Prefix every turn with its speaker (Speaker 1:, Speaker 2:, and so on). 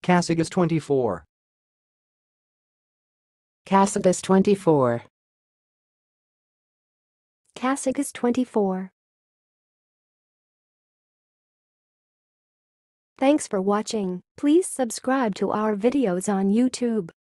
Speaker 1: Casagus 24.
Speaker 2: Casagus 24.
Speaker 3: Casagus 24. Thanks for watching. Please subscribe to our videos on YouTube.